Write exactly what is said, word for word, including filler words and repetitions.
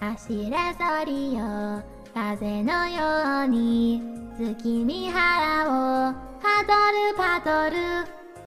走れソリよ風のように月見原をパドルパドル